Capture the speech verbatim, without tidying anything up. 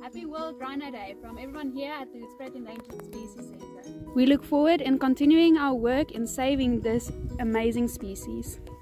Happy World Rhino Day from everyone here at the Spread Endangered Species Centre. We look forward in continuing our work in saving this amazing species.